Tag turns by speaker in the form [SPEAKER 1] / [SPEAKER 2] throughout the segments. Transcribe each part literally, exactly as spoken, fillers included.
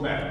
[SPEAKER 1] だよ。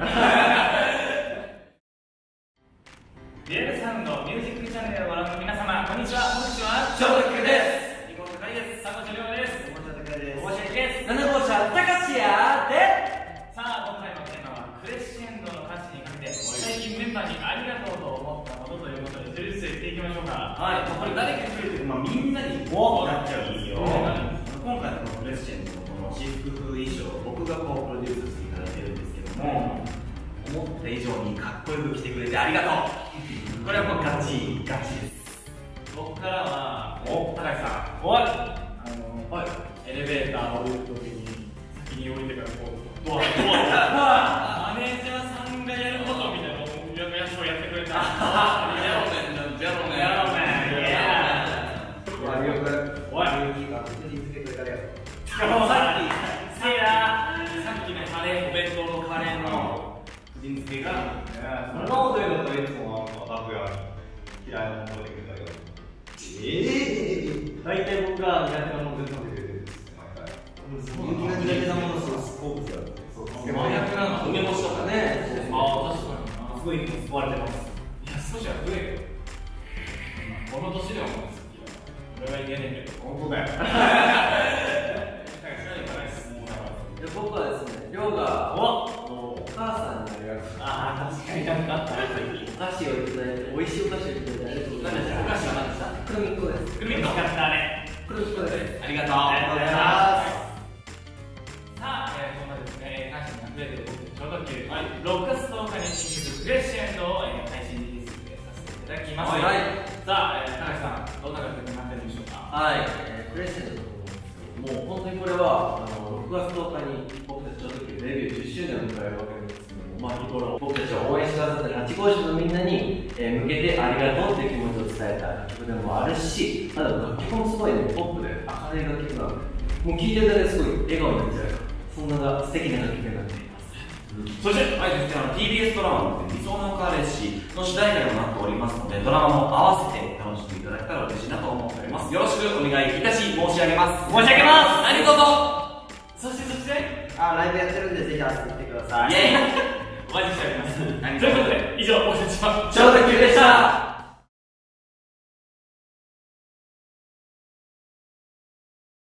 [SPEAKER 2] リアルサウンドミュージックチャンネルをご覧の皆様、こんにちは。こんにちは。
[SPEAKER 3] 超特急です。
[SPEAKER 2] 二号車です。三号車亮です。
[SPEAKER 3] 五号車高です。
[SPEAKER 2] 五号車です。
[SPEAKER 3] 七号車高志やで。
[SPEAKER 2] さあ、今回のテーマはクレッシェンドの歌詞にかけて最近メンバーにありがとうと思ったことということで、一人ずつ言っていきましょうか。
[SPEAKER 1] はい、これ誰か一人で、まあ、みんなにおーってなっちゃうんですよ。今回のこのクレッシェンドのこの私服風衣装、僕がこうプロデュースしていただいてるんですけども、思った以上にかっこよく着てくれてありがとう。これはもうガチガチです。
[SPEAKER 2] 僕からは、
[SPEAKER 1] お、
[SPEAKER 2] 高橋さん、おい、あの、はい、エレベーターを降りるときに先に降りてからこうドアドアマネージャーさんがやることみたいなのをややしをやってくれた。
[SPEAKER 1] やろうね、やろうね、
[SPEAKER 2] やろうね、いや
[SPEAKER 3] ありがとう。
[SPEAKER 2] おい、
[SPEAKER 3] いいか、振り付けてくれたよ。
[SPEAKER 2] さっき、せいや、さっきね、カレー、お弁当のカレーの
[SPEAKER 1] 人付けが、
[SPEAKER 4] そんなこと言うといつもなんか楽屋に嫌いなもの食べてくれたけど、
[SPEAKER 1] えぇ
[SPEAKER 4] 大体僕が苦手なもの全部食べてくれるんですね、毎回。
[SPEAKER 3] 雪が苦手なものすごい好物だよ。
[SPEAKER 4] そうです
[SPEAKER 2] 真逆なの。
[SPEAKER 1] 梅干しとかね。
[SPEAKER 2] ああ、確かにな。
[SPEAKER 1] すごい救われてます。
[SPEAKER 2] いや、少しは食えよ。この年でも好きだ。俺は言えねえけど。
[SPEAKER 1] 本当だよ。
[SPEAKER 3] 僕はですね、亮がお母さんにありがとう。
[SPEAKER 2] ああ、確かになんかあった。
[SPEAKER 3] お菓子をいただいて、美味しいお菓子をいただいてありがとうございます。
[SPEAKER 2] お菓子は何でした？
[SPEAKER 3] クルミッコです。
[SPEAKER 2] クルミッコ。美味しかったね。
[SPEAKER 3] クルミッコです。
[SPEAKER 1] ありがとう。
[SPEAKER 2] ありがとうございます。さあ、えー、そんなですね、感謝にあふれてる僕超特急、はい、ろくがつとおかに新曲クレッシェンドを、えー、配信リリースさせていただきます。
[SPEAKER 3] はい。
[SPEAKER 2] さあ、えー、高橋さん、どんな楽曲になってるんでしょうか。
[SPEAKER 3] はい、えー、クレッシェンドだと思うんですけど、もう本当にこれはあのろくがつとおかに僕たち超特急デビューじゅっしゅうねんを迎えるわけなんですけども、まあ日頃僕たちを応援してくださってるはち号車のみんなに、えー、向けてありがとうっていう気持ちを伝えた楽曲でもあるし、あと楽曲もすごいね、ポップで明るい楽曲なので、もう聴いてるだけですごい笑顔になっちゃう、そんな素敵な楽曲になっています。
[SPEAKER 1] そして、はい、あの ティービーエス ドラマの理想の彼氏の主題歌にもなっておりますので、ドラマも合わせて楽しんでいただけたら嬉しいなと思っております。よろしくお願いいたし申し上げます。
[SPEAKER 2] 申し上げます。
[SPEAKER 1] 何卒。
[SPEAKER 2] そしてそして
[SPEAKER 3] あ、ライブやってるんでぜひ遊びに来てください。
[SPEAKER 2] イエーイお待ちしております。ということで、以上、僕たちは
[SPEAKER 3] 超特急でした。